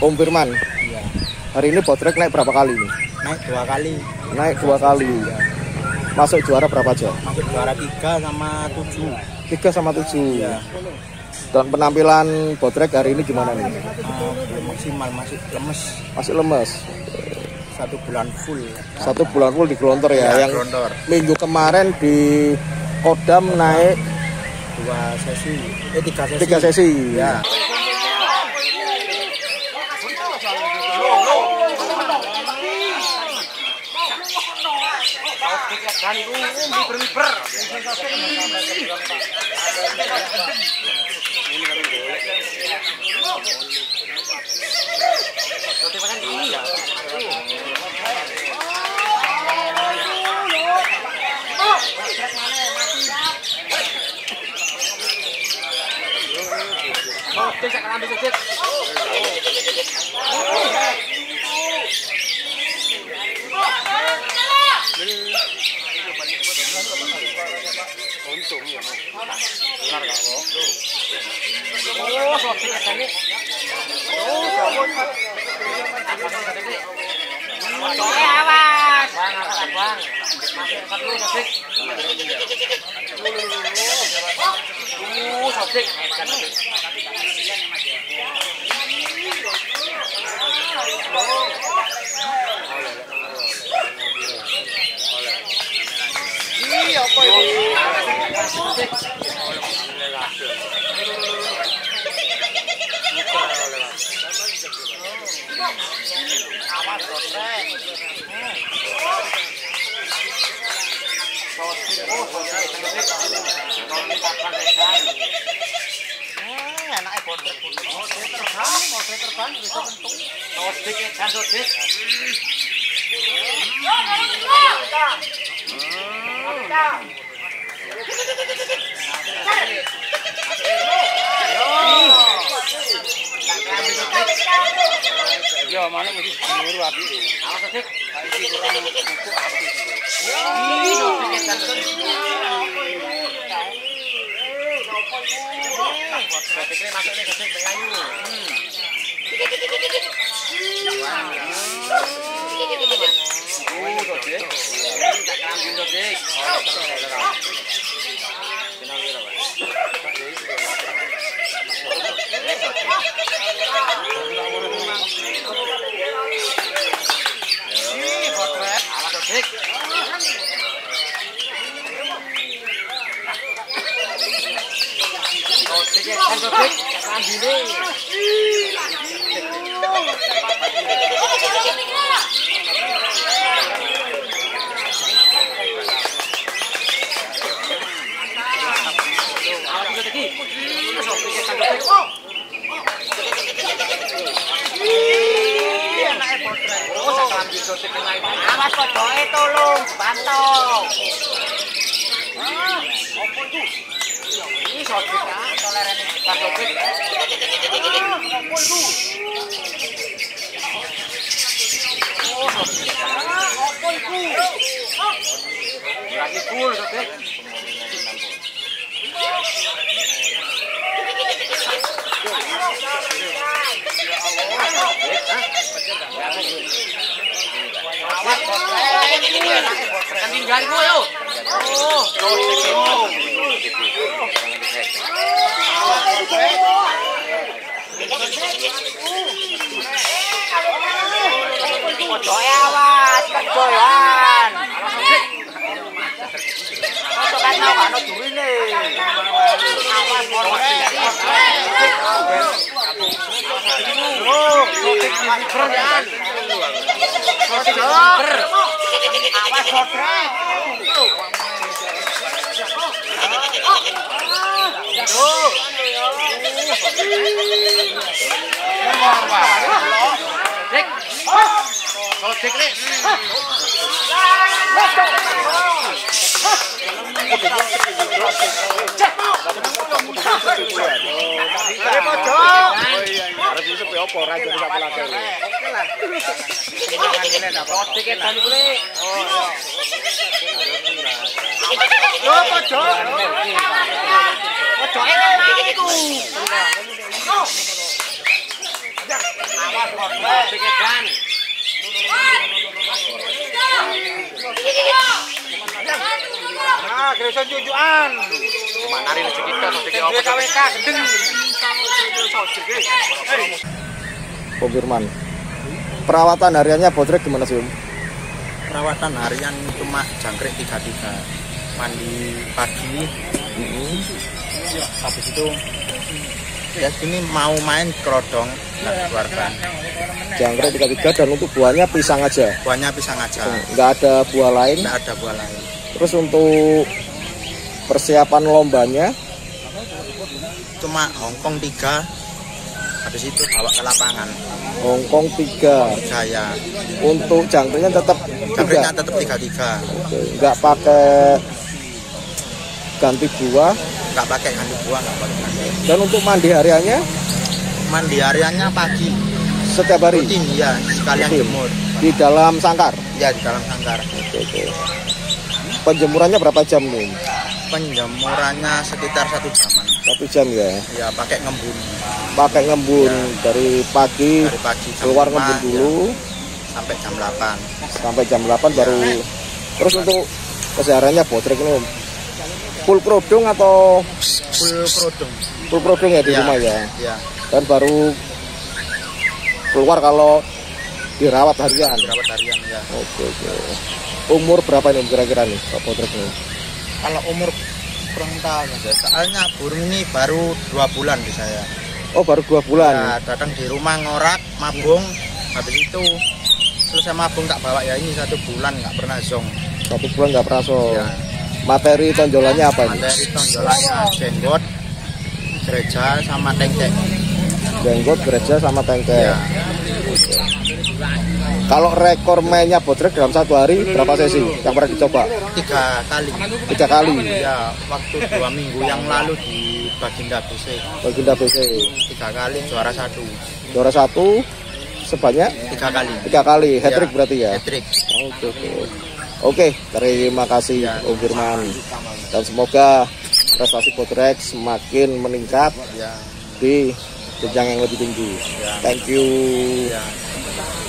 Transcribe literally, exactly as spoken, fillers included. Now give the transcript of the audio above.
Om Firman. Iya. Hari ini Botrek naik berapa kali nih? Naik dua kali. Naik dua kali. Ya. Masuk juara berapa aja? Masuk juara tiga sama tujuh. Tiga sama tujuh. Iya. Dan penampilan Botrek hari ini gimana nih? Uh, maksimal, masih lemes. Masih lemes. Satu bulan full. Satu bulan full di Glontor ya. Ya, yang Glontor. Minggu kemarin di Kodam naik Dua sesi. Eh tiga sesi. tiga sesi. Ya. Ya mana mesti nyuruh api. Awas Dik. Saiki kurang buku api. Ini masuk nih Dik pengayu. Oh, Dik. Tak kambing Dik. Awas kodoke tolong pantau. Apa itu? Ini sodik kan, tolerane bukan sodik. Apa itu? Oh, sodik. Apa itu? Lagi full sodik. Kan tinggal gue yo. Oh, Kodoke awas, kedoyan. Kok kan tau kan durine. Awas kodoke. oh, sodik ini beran. Sodik ber. Awas kodoke. Tuh. Dik. Sodik nih. Dari pojok. Harus itu apa ora jadi sapa lagi. Oke lah. Sodik edan kuwi. Oh. Yo pojok. Pojoke kan mau iku. Awas Ah, Grayson cucuan. Mana hari rezeki kita rezeki Duwe apa? K W K gendeng. Konfirman. Perawatan hariannya botrek gimana sih, Om? Perawatan harian cuma jangkrik tiga tiga, mandi pagi, habis itu ya sini mau main kerodong nggak dikeluarkan, Jangkrik tiga tiga dan untuk buahnya pisang aja. buahnya pisang aja, Nggak ada buah lain. nggak ada buah lain. Terus untuk persiapan lombanya Cuma Hongkong tiga, habis itu bawa ke lapangan. Hongkong tiga. Saya Untuk jangkriknya tetap jangkriknya tiga. tetap tiga tiga, Oke, nggak pakai ganti buah. nggak pakai ganti buah, nggak pakai ganti. Dan untuk mandi hariannya Mandi hariannya pagi, setiap hari rutin ya, sekalian Rutin. jemur, di dalam sangkar. ya di dalam sangkar. Oke, oke. Penjemurannya berapa jam nih? Penjemurannya sekitar satu jaman, Satu jam ya. ya pakai ngembun Pakai ngembun Ya. dari pagi, dari pagi jam keluar lima, ngembun dulu ya, sampai jam delapan. sampai jam delapan baru. Terus untuk kesehariannya botrek ini Om, full produng atau Full produk. full produng ya di Ya, rumah ya? ya, Dan baru keluar kalau dirawat harian. dirawat harian ya. Oke, oke. Umur berapa nih Om, kira-kira nih Pak botrek ini? Kalau umur kurang tahu ya, soalnya burung ini baru dua bulan di saya. Oh, baru dua bulan. Ya, datang di rumah ngorak, mabung, habis itu selesai mabung tak bawa ya ini satu bulan nggak pernah zong. Satu bulan nggak pernah so. Ya. Materi tonjolannya apa ini? Materi tonjolannya jenggot, gereja sama tengkek. Jenggot, gereja, sama tengkek. Ya, Kalau rekor mainnya botrek dalam satu hari berapa sesi yang pernah dicoba? tiga kali. Tiga kali. Ya, waktu dua minggu yang lalu di Baginda B C Baginda B C. tiga kali juara satu, Juara satu sebanyak tiga kali. tiga kali. Hat trick Ya, berarti ya? hat-trick. Oke, oke. Oke, terima kasih Ya. Om Firman. Dan semoga prestasi botrek semakin meningkat Ya, di jenjang yang lebih tinggi. Ya. Thank you. ya.